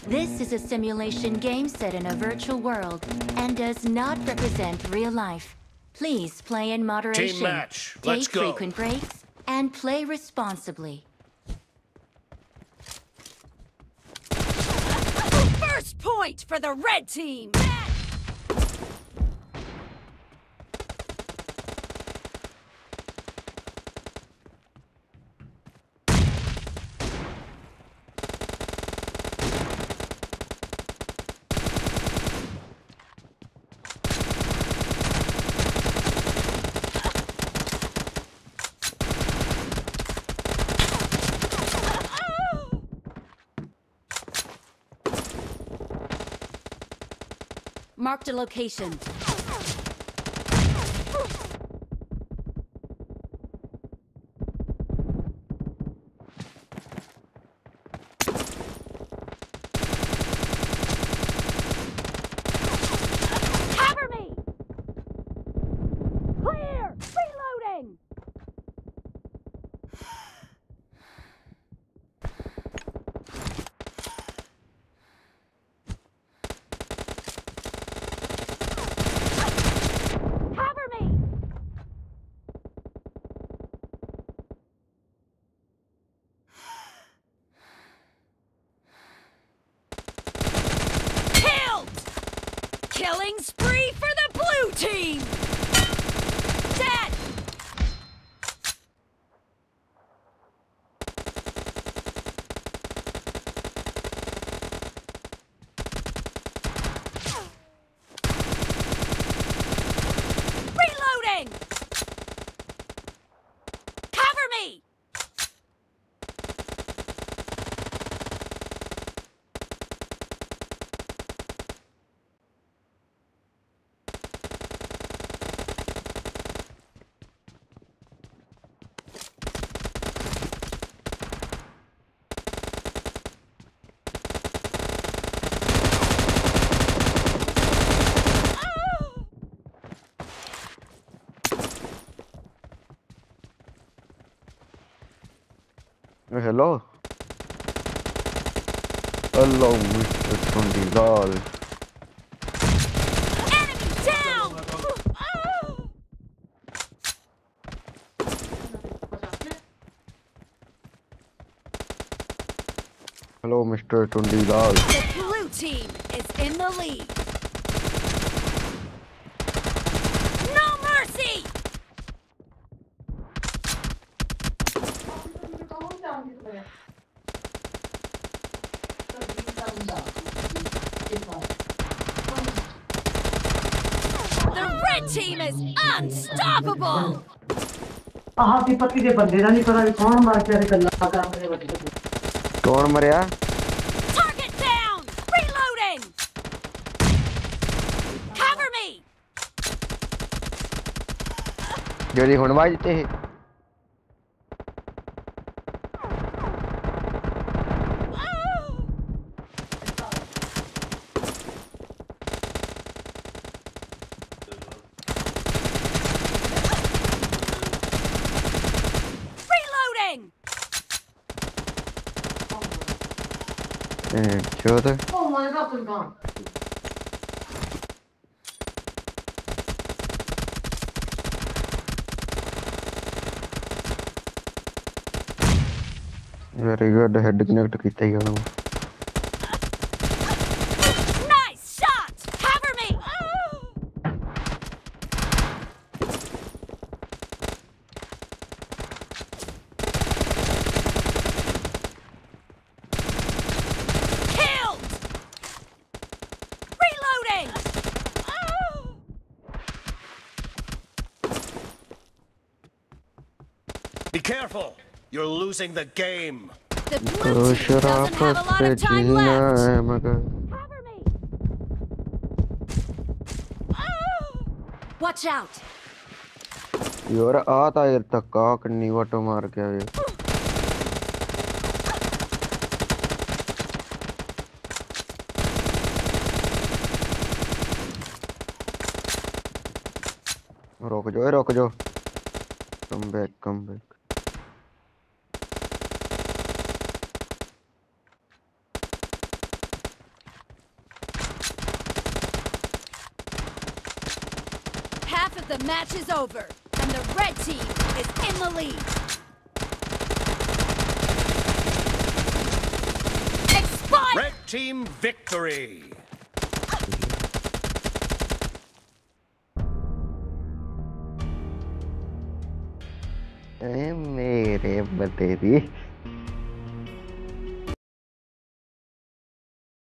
This is a simulation game set in a virtual world and does not represent real life. Please play in moderation. Team match. Let's Take go. frequent breaks and play responsibly. First point for the red team! Marked a location. Cover me! Clear! Reloading! Cover me! Killed! Killing spree for the blue team! Dead! Reloading! Cover me! Hello. Hello, Mr. Tondizal. Enemy down! Hello, Mr. Tondizal. The blue team is in the lead. No mercy! The red team is unstoppable! कौन मरिया? Target down! Reloading! Cover me! ਜਿਹੜੀ ਹੁਣ ਵਾਜ ਤੇ Reloading! ਚੋਦ very good head connect ਕੀਤਾ ਹੀ ਉਹਨੂੰ Nice shot! Cover me! Killed! Reloading! Be careful. You're losing the game. The blue team doesn't have a lot of time left. मगर Cover me! Watch out! यार आता यार धक्का कन्नी वटो मार के आवे रुक जाओ come back Half of the match is over, and the red team is in the lead. Expired! Red team victory! मेरे बतेरी